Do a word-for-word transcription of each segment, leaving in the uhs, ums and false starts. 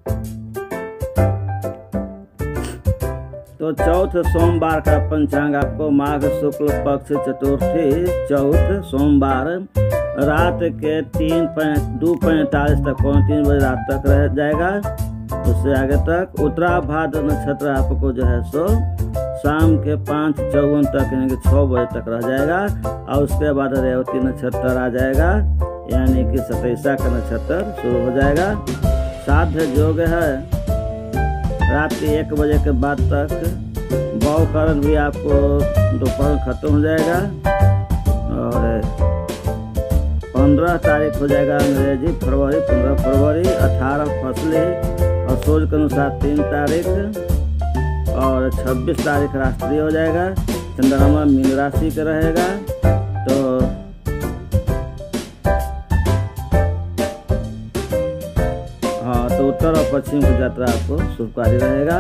तो चौथ सोमवार का पंचांग आपको माघ शुक्ल पक्ष चतुर्थी चौथ सोमवार रात के तीन दो पैंतालीस तक पौने तीन बजे रात तक रह जाएगा। उससे आगे तक उत्तरा भाद्र नक्षत्र आपको जो है सो शाम के पाँच चौवन तक यानी कि छः बजे तक रह जाएगा। और उसके बाद रेवती नक्षत्र आ जाएगा यानी कि सतैसा का नक्षत्र शुरू हो जाएगा। साध्य योग है रात के एक बजे के बाद तक। बहुकरण भी आपको दोपहर खत्म हो जाएगा और पंद्रह तारीख हो जाएगा अंग्रेजी फरवरी पंद्रह फरवरी अठारह फसली और सूर्य के अनुसार तीन तारीख और छब्बीस तारीख राष्ट्रीय हो जाएगा। चंद्रमा मीन राशि का रहेगा। तो हाँ तो उत्तर और पश्चिम की यात्रा आपको शुभकारी रहेगा।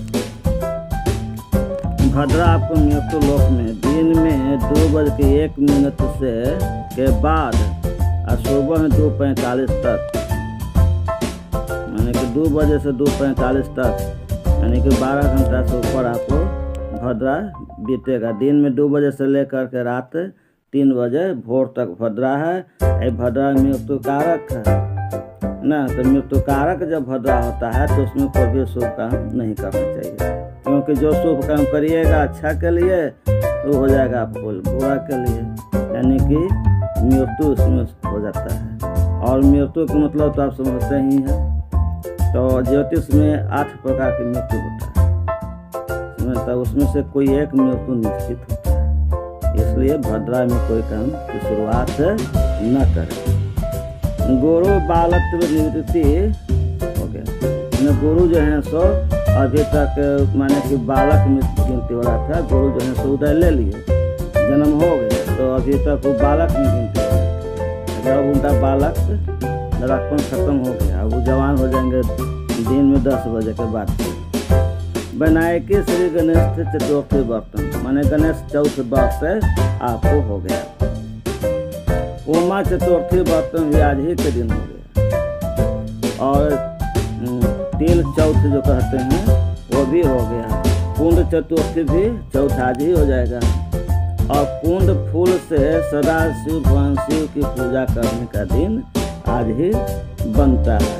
भद्रा आपको मृत्यु लोक में दिन में दो बज के एक मिनट से के बाद और सुबह में दो पैंतालीस तक यानी कि दो बजे से दो पैंतालीस तक यानी कि बारह घंटा से ऊपर आपको भद्रा बीतेगा। दिन में दो बजे से लेकर के रात तीन बजे भोर तक भद्रा है। ये भद्रा मृत्यु कारक है ना। तो मृत्यु कारक जब भद्रा होता है तो उसमें कोई भी शुभ काम नहीं करना चाहिए, क्योंकि जो शुभ काम करिएगा अच्छा के लिए तो हो जाएगा आपको बुरा के लिए, यानी कि मृत्यु उसमें हो जाता है। और मृत्यु का मतलब तो आप समझते ही हैं। तो ज्योतिष में आठ प्रकार की मृत्यु होता है, तो उसमें से कोई एक मृत्यु निश्चित होता है। इसलिए भद्रा में कोई काम की शुरुआत न करें। गुरु बालत्व निवृत्ति हो गया। गुरु जो है सो अभी तक माने कि बालक में गिनती हो रहा था। गुरु जो है सो उदय ले लिए, जन्म हो गया, तो अभी तक वो बालक में गिनती हो रहा था। जब उनका बालक लड़कपन खत्म हो गया, वो जवान हो जाएंगे दिन में दस बजे के बाद। विनायकी श्री गणेश चतुर्थी बर्तन माने गणेश चौथ वर्ष आपको हो गया। उमा चतुर्थी बर्तन भी आज ही के दिन हो गया। और तिल चौथ जो कहते हैं वो भी हो गया। कुंड चतुर्थी भी चौथ आज ही हो जाएगा। और कुंड फूल से सदा शिव भगवान शिव की पूजा करने का दिन आज ही बनता है।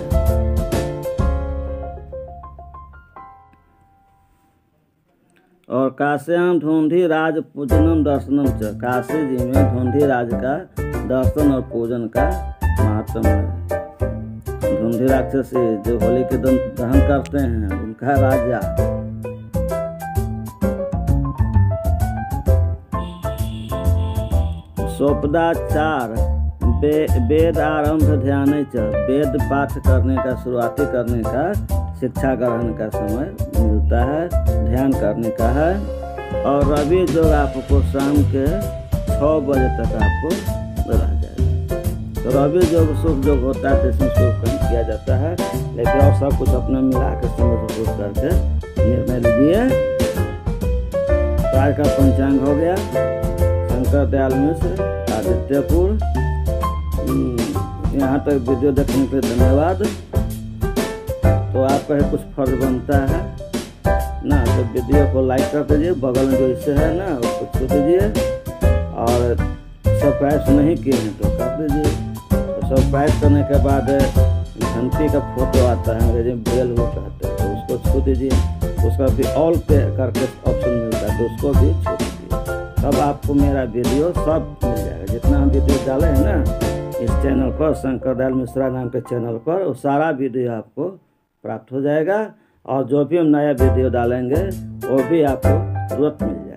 और काश्याम धुंधी राज पूजनम दर्शनम च, काशी जी में धुंधी राज का दर्शन और पूजन का महत्व है। धुंधी राक्षसी जो होली के दिन दहन करते हैं उनका राजा। सोपदाचार वेद आरंभ ध्यान च, वेद पाठ करने का शुरुआती करने का शिक्षा ग्रहण का समय मिलता है, ध्यान करने का है। और रवि जो आपको शाम के छः बजे तक आपको रह जाएगा। तो रवि जो शुभ जो होता है इसमें शुभ काम किया जाता है, लेकिन और सब कुछ अपना मिला के समझ सोच करके निर्णय लीजिए। आज का पंचांग हो गया। शंकर दयाल मिश्र, आदित्यपुर। यहाँ तक वीडियो देखने के लिए धन्यवाद। तो आपका कुछ फर्ज बनता है ना, तो वीडियो को लाइक कर दीजिए, बगल में जो इससे है ना उसको छू दीजिए। और सब्सक्राइब नहीं किए हैं तो कर दीजिए। तो सब्सक्राइब करने के बाद घंटी का फोटो आता है, अंग्रेजी में बेल वो कहते हैं, तो उसको छू दीजिए। उसका भी ऑल पे करके ऑप्शन मिलता है तो उसको भी छू दीजिए। तब आपको मेरा वीडियो सब मिल जाएगा। जितना हम वीडियो डाले हैं ना इस चैनल पर, शंकर दयाल मिश्रा नाम के चैनल पर, वो सारा वीडियो आपको प्राप्त हो जाएगा। और जो भी हम नया वीडियो डालेंगे वो भी आपको तुरंत मिल जाएगा।